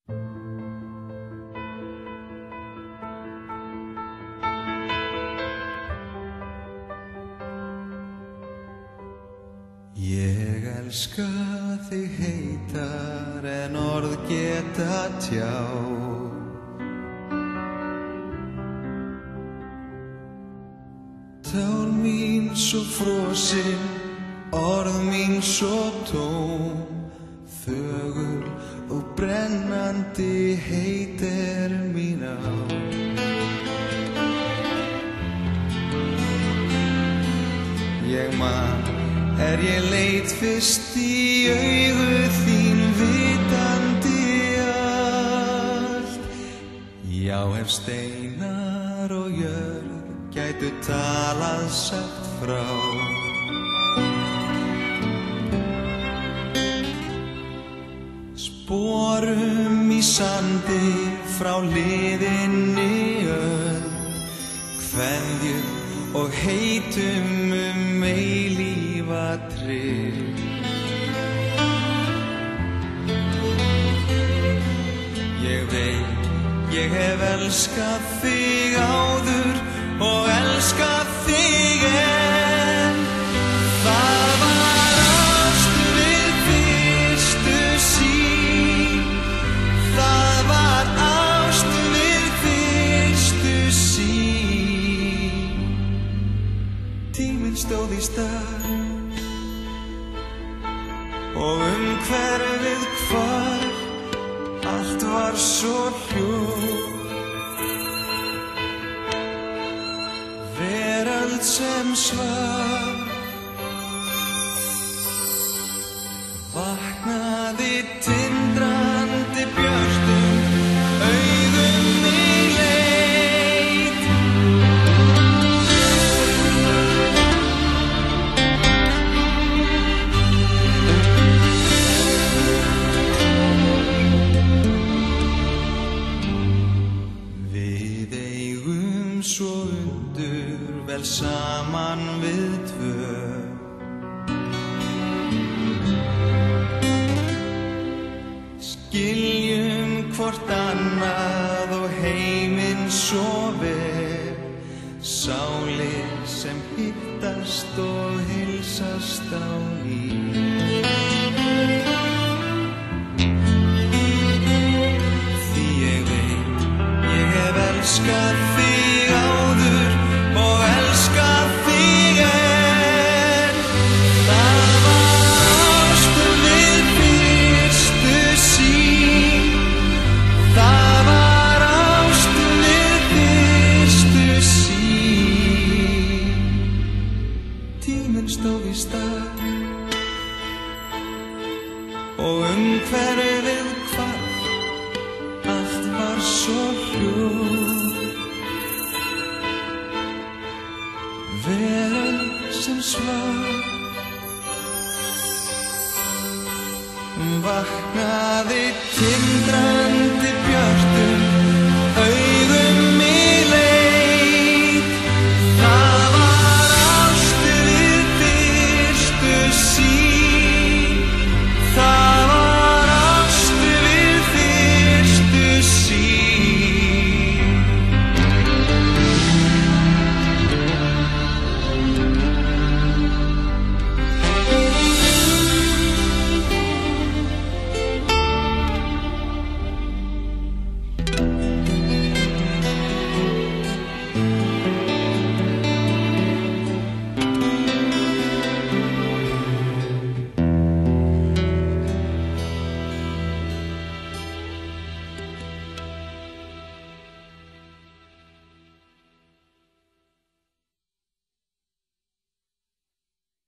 Ég elska þig heitar en orð geta tjáð. Tár mín svo frosin, orð mín svo tóm, þögul og brennandi heit mín á. Ég man ég leit fyrst í augu þín vitandi allt. Já, ef steinar og jörð gætu talað sagt frá. Sporum í sandi frá liðinni öld, kveðjum og heitum eilífa tryggð. Ég veit, ég hef elskað þig áður og elskað þig enn. Það var ást við fyrstu sýn. Það var ást við fyrstu sýn. Tíminn stóð í stað og umhverfið hvarf, allt var svo hljótt. Veröld sem svaf, vaknaði tindrandi björtum augum í leit. Við eigum svo vel saman við tvö. Skiljum hvort annað og heiminn svo vel. Sálir sem hittast og heilsast á ný. Því ég veit, ég hef elskað þig áður og elskað þig enn. Það var ást við fyrstu sýn. Það var ást við fyrstu sýn. Tíminn stóð í stað og umhverfið hvarf, allt var svo hljótt. Veröld sem svaf, vaknaði tindrandi